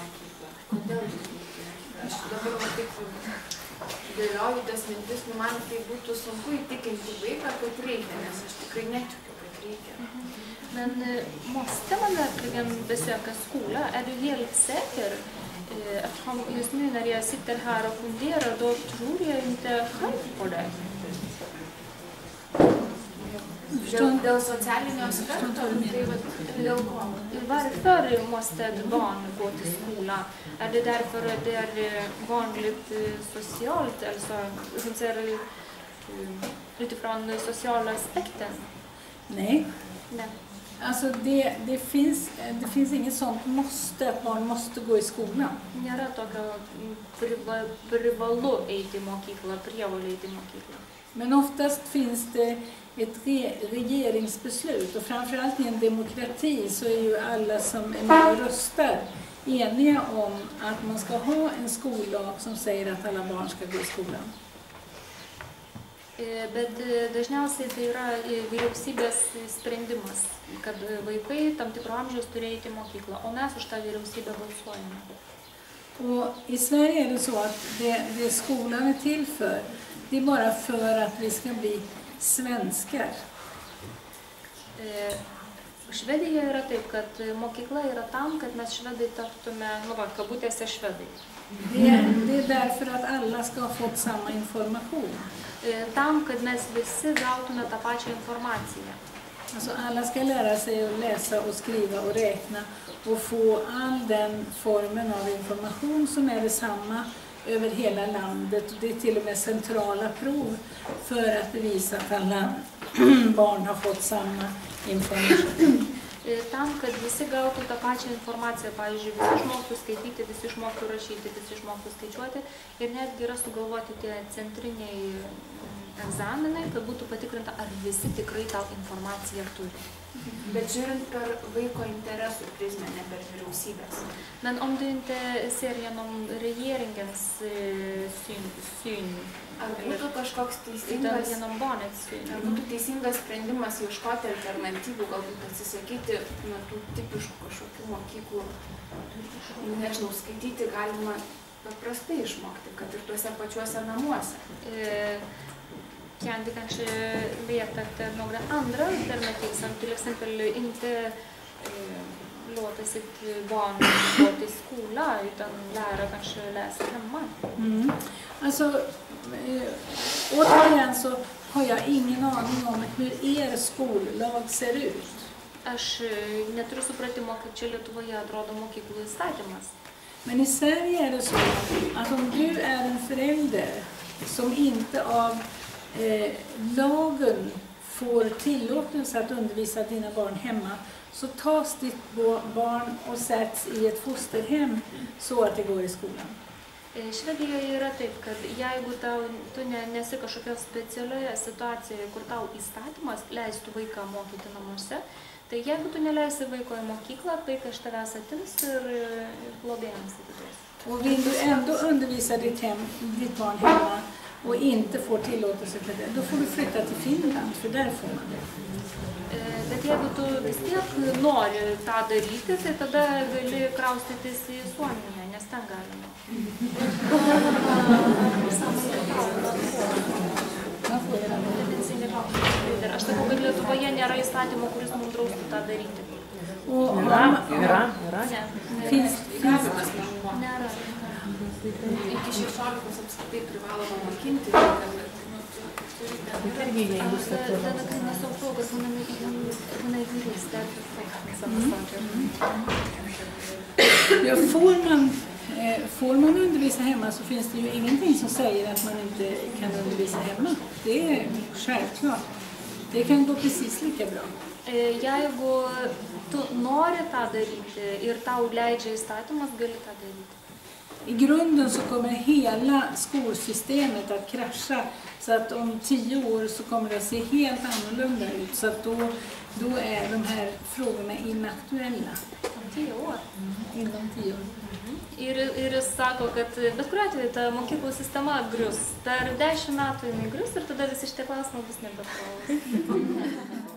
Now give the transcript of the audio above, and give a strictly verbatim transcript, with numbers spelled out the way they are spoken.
mokyklą? Kodėl jūs neikite? Aš dabar va taip dėlioju tas mintis, nu man tai būtų sunku įtikinti vaiką, kad reikia, nes aš tikrai netikiu, kad reikia. Men måste man verkligen besöka skola? Är du helt säker? Eftersom just nu när jag sitter här och funderar, då tror jag inte själv på det. Dėl socialinio aspekto, tai dėl ko? Varför måste ett barn gå till skola? Är det därför att det är vanligt socialt, alltså som ser utifrån sociala aspekten? Nej. Nej. Alltså det, det, finns, det finns inget sånt måste, att barn måste gå i skolan. Nėra tokio privalu eiti į mokyklą, prievolė eiti į mokyklą. Men oftast finns det ett re regeringsbeslut, och framförallt i en demokrati så är ju alla som är med och röstar eniga om att man ska ha en skollag som säger att alla barn ska gå i skolan. Bet dažniausiai tai yra vyriausybės sprendimas, kad vaikai tam tikro amžiaus turi eiti į mokyklą, o mes už tą vyriausybę balsuojame. Och i Sverige är det så att det, det skolan är till för, det är bara för att vi ska bli svenskar. Švedijoje yra taip, kad mokykla yra tam, kad mes švedai taptume, nu va, kabutėse švedai. Det är, det är därför att alla ska ha fått samma information. Tam, kad mes visi gautume tą pačią informaciją. Alltså alla ska lära sig att läsa och skriva och räkna och få all den formen av information som är detsamma över hela landet. Det är till och med centrala prov för att bevisa att alla barn har fått samma information. Tam, kad visi gautų tą pačią informaciją, pavyzdžiui, visi išmoktų skaityti, visi išmoktų rašyti, visi išmoktų skaičiuoti ir netgi yra sugalvoti tie centriniai egzaminai, kad būtų patikrinta, ar visi tikrai tą informaciją turi. Bet žiūrint per vaiko interesų prizmę, ne per vyriausybės. Men om du inte ser genom regeringens syn, syn ar būtų kažkoks teisingas, genom barnets syn, ar būtų teisingas sprendimas ieškoti alternatyvų, galbūt atsisakyti nuo tų tipiškų kažkokių mokyklų, nežinau, skaityti galima paprastai išmokti, kad ir tuose pačiuose namuose. Kan du kanske leta efter några andra alternativ som till exempel inte eh, låter sitt barn gå till skola utan lära kanske läsa hemma? Mm. Alltså, eh, återigen så har jag ingen aning om hur er skollag ser ut. Aš neturiu supratimo, kaip čia Lietuvoje atrodo mokyklų įstatymas. Men i Sverige är det så att om du är en förälder som inte av Eh, lagen får tillåtelse att undervisa dina barn hemma, så tas ditt barn och sätts i ett fosterhem så att det går i skolan. Švedijoje yra taip, kad jeigu tau, tu ne, nesi kažkokio specialioje situacijoje, kur tau įstatymas leistų vaiką mokyti namuose, tai jeigu tu neleisi vaiko i mokyklą, vaiką iš tavęs atims ir globėjams atiduos. Och vill du ändå undervisa ditt, hem, ditt barn hemma och inte får tillåtelse till det, då får du flytta till Finland, för där får man det. Bet jeigu tu vis tiek nori tą daryti, tai tada gali kraustytis į Suomiją, nes ten galima. Aš sakau, kad Lietuvoje nėra įstatymo, kuris mums draustų tą daryti. Yra, yra, yra. Finns, finns. Nėra. Iki šešiolikos apskritai privaloma mokinti. Den kan jag så fråga som hon är jurist Ja, får man får man undervisa hemma så finns det ju ingenting som säger att man inte kan undervisa hemma. Det är självklart. Det kan gå precis lika bra. Jeigu tu nori tą daryti ir tau leidžia įstatymas, gali tą daryti. I grunden så kommer hela skolsystemet att krascha, så att om tio år så kommer det att se helt annorlunda ut, så att då, då är de här frågorna inaktuella. Om tio år? Mm, inom tio år. Mhm. Ir, ir jis sako, kad bet kuriuo atveju ta mokyklų sistema grius. Per dešimt metų jinai grius ir tada visi šitie klausimai bus nebeaktualūs.